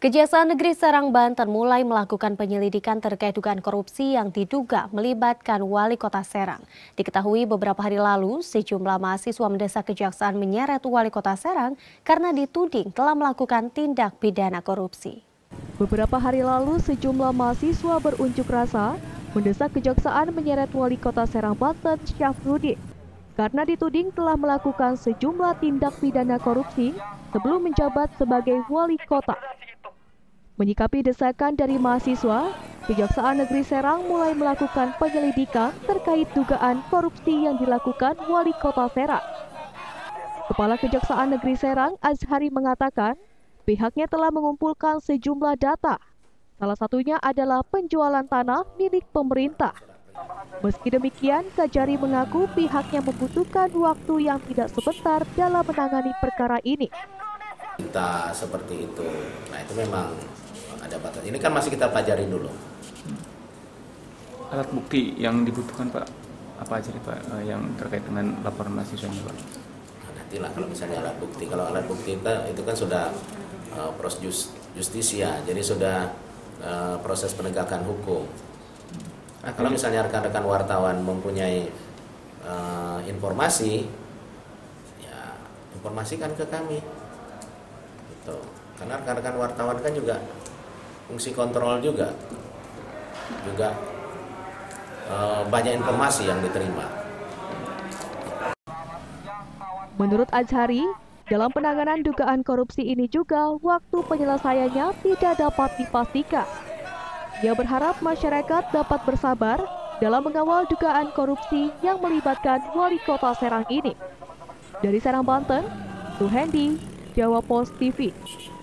Kejaksaan Negeri Serang, Banten mulai melakukan penyelidikan terkait dugaan korupsi yang diduga melibatkan Wali Kota Serang. Diketahui beberapa hari lalu, sejumlah mahasiswa mendesak kejaksaan menyeret Wali Kota Serang karena dituding telah melakukan tindak pidana korupsi. Beberapa hari lalu, sejumlah mahasiswa berunjuk rasa mendesak kejaksaan menyeret Wali Kota Serang, Banten, Syafruddin, karena dituding telah melakukan sejumlah tindak pidana korupsi sebelum menjabat sebagai wali kota. Menyikapi desakan dari mahasiswa, Kejaksaan Negeri Serang mulai melakukan penyelidikan terkait dugaan korupsi yang dilakukan Wali Kota Serang. Kepala Kejaksaan Negeri Serang, Azhari, mengatakan pihaknya telah mengumpulkan sejumlah data. Salah satunya adalah penjualan tanah milik pemerintah. Meski demikian, Kajari mengaku pihaknya membutuhkan waktu yang tidak sebentar dalam menangani perkara ini. Kita seperti itu. Nah, itu memang ada batas. Ini kan masih kita pelajari dulu. Alat bukti yang dibutuhkan, Pak, apa aja nih, Pak, yang terkait dengan laporan mahasiswa ini, Pak? Nah, nantilah kalau misalnya alat bukti. Kalau alat bukti itu kan sudah proses justisia, jadi sudah proses penegakan hukum. Nah, kalau misalnya rekan-rekan wartawan mempunyai informasi, ya informasikan ke kami. Gitu. Karena rekan-rekan wartawan kan juga fungsi kontrol juga banyak informasi yang diterima. Menurut Azhari, dalam penanganan dugaan korupsi ini juga waktu penyelesaiannya tidak dapat dipastikan. Ia berharap masyarakat dapat bersabar dalam mengawal dugaan korupsi yang melibatkan Wali Kota Serang ini. Dari Serang, Banten, Suhendi, Jawa Post TV.